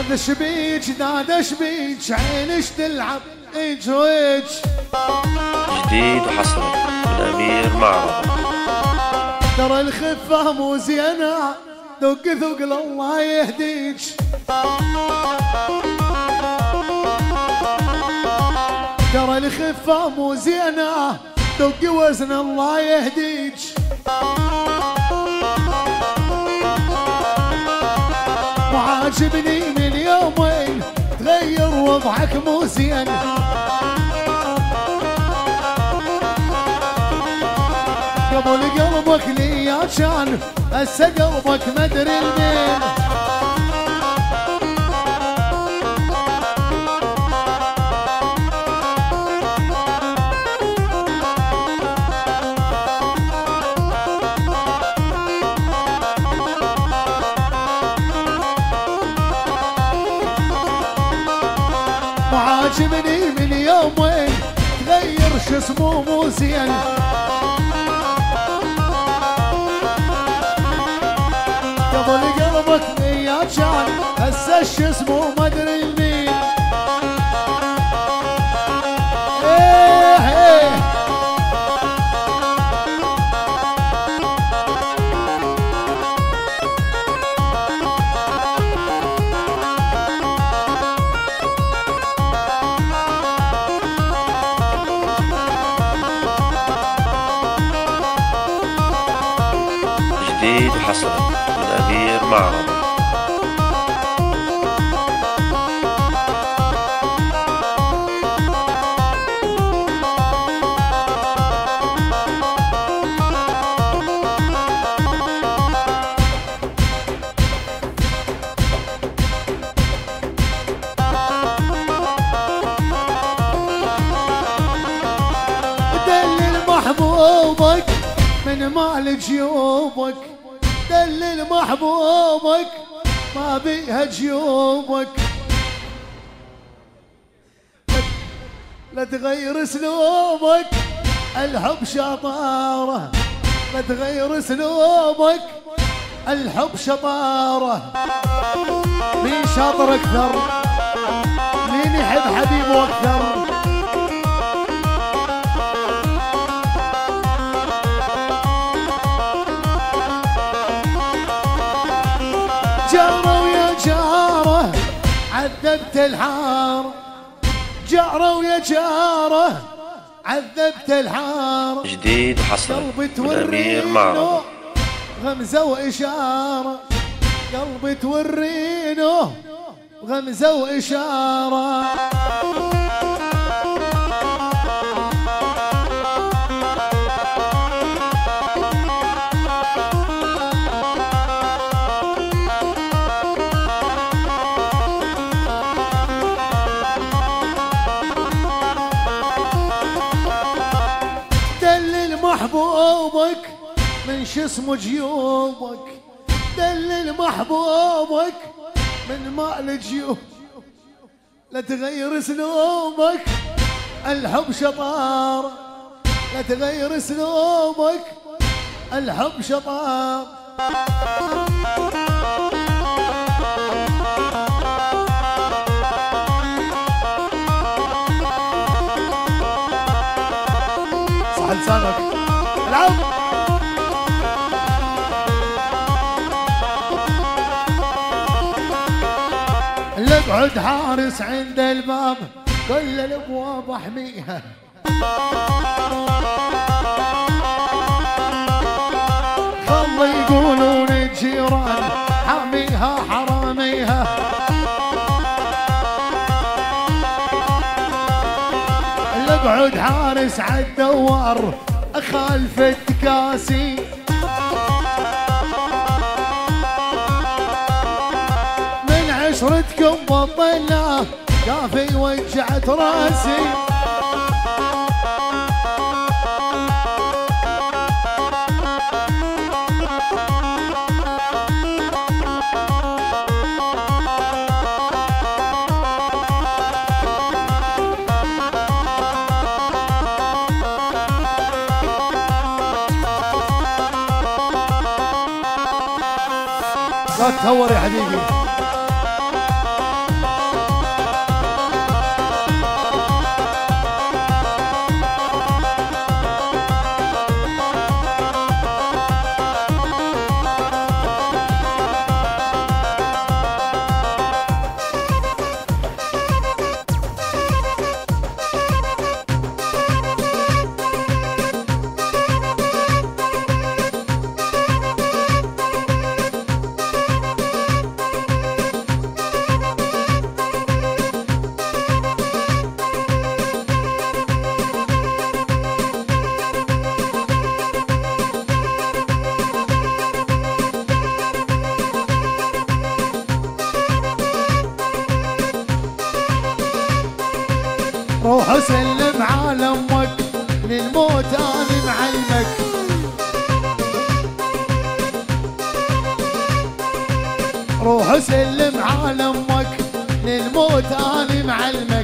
دادش بيج دادش بيج عينش تلعب ايج ويج. جديد وحصري من أمير معرض. ترى الخفة مو زينة دق ثقل الله يهديج. ترى الخفة مو زينة دق وزن الله يهديج. وعاجبني من يومين تغير وضعك مو زين. قبل قلبك ليا كان هسه قلبك مدري لمين. عاجبني من يومين تغير شسمه مو زين. قبل قلبك ليا كان هسه شسمه مدري لمين. جديد وحصري من أمير معرض. دلل محبوبك من مال جيوبك. دلل محبوبك ما بيها جيوبك. لا تغير اسلوبك الحب شطاره. لا تغير اسلوبك الحب شطاره. مين شاطر اكثر؟ مين يحب حبيبه اكثر؟ جارة ويا جارة عذبت الحارة. جارة ويا جارة عذبت الحارة. جديد وحصري من أمير معرض. غمزة وإشارة. قلبي تورينه غمزة وإشارة. محبوبك من شسمه جيوبك. دلل محبوبك من مال جيوب. لا تغير اسلوبك الحب شطار. لا تغير اسلوبك الحب شطار. صح لسانك العب. اللي اقعد حارس عند الباب كل الابواب احميها. خلوا يقولون الجيران حاميها حراميها. اللي اقعد حارس عالدوار خالف التكاسي. من عشرتكم بطلنا كافي وجعت راسي. لا تهور يا حبيبي. روح سلم على امك للموت انا معلمك. روح سلم على امك للموت انا معلمك.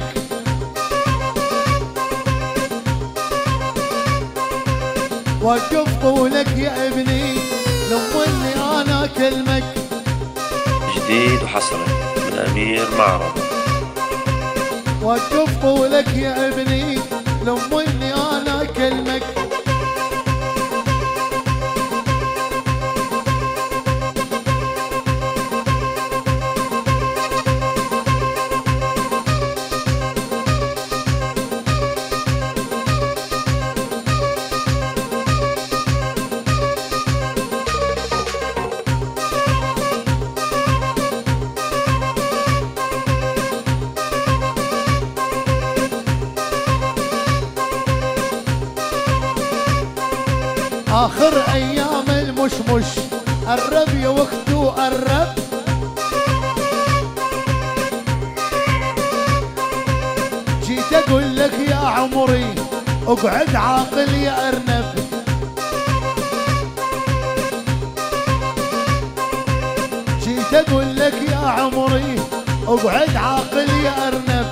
وقف طولك يا ابني لو اني انا اكلمك. جديد وحصري من امير معرض. وقف طولك يا ابني لو اني انا اكلمك. آخر أيام المشمش قرب يا وقته قرب. جيت أقول لك يا عمري اقعد عاقل يا أرنب. جيت أقول لك يا عمري اقعد عاقل يا أرنب.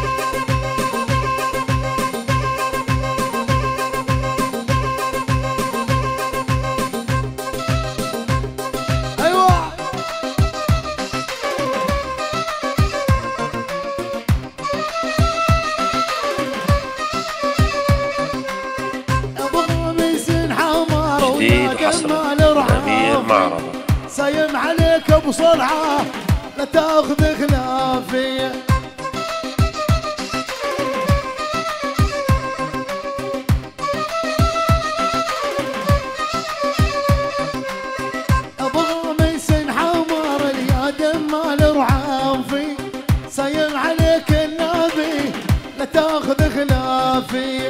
جديد وحصري من امير معرض. سايم عليك بسرعه لا تاخذ خلافي. ابو غميس حمار اليد مال رعافي. سايم عليك النبي لا تاخذ خلافي.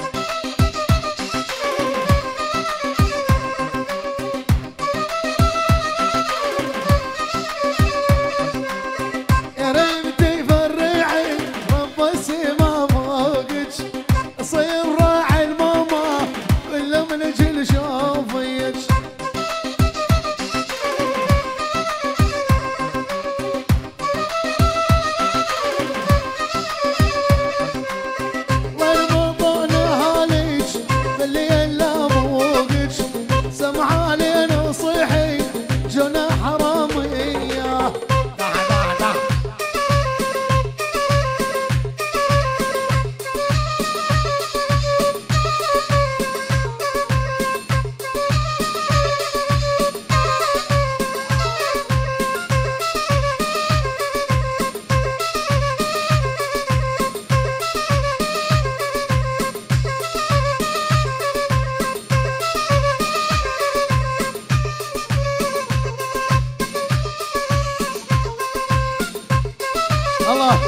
الله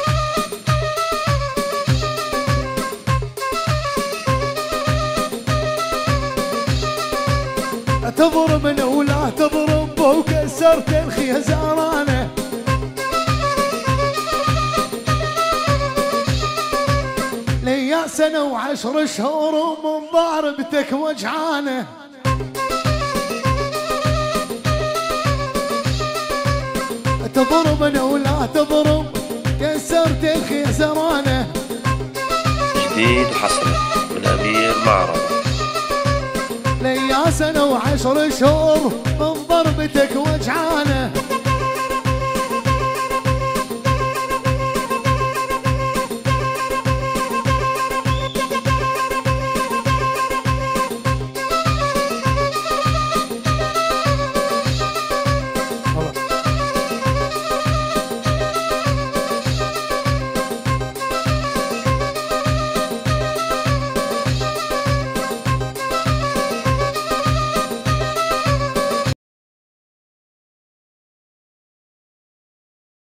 تضرب من ولا تضرب وكسرت الخيزرانه. ليا سنه وعشر شهور ومن ضاربتك وجعانه. تضرب من ولا تضرب كسرت الخيزرانه. جديد وحصري من امير معرض. ليا سنه وعشر شهور من ضربتك وجعانه.